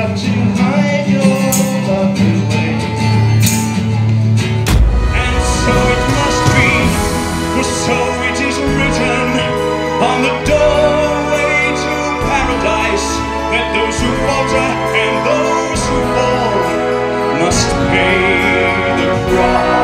hard to hide your lovely ways. And so it must be, for so it is written on the doorway to paradise, that those who falter and those who fall must pay the price.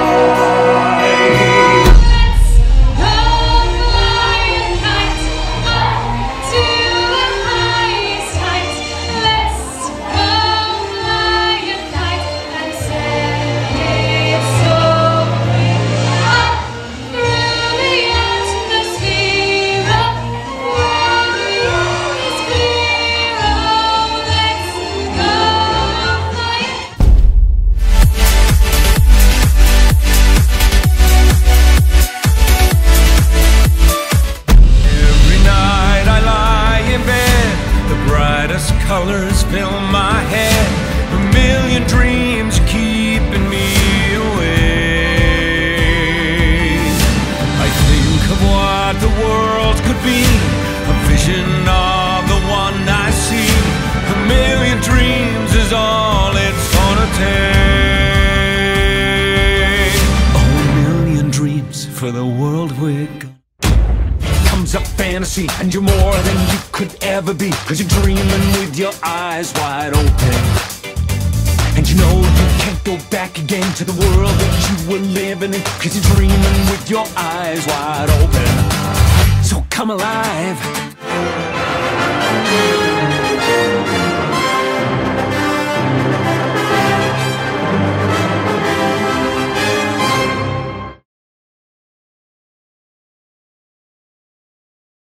Colors fill my head, a million dreams keeping me awake. I think of what the world could be, a vision of the one I see. A million dreams is all it's gonna take. Oh, a million dreams for the world we're gonna. Comes up fantasy, and you're more than you could ever be, 'cause you're dreaming with your eyes wide open. And you know you can't go back again to the world that you were living in, 'cause you're dreaming with your eyes wide open. So come alive.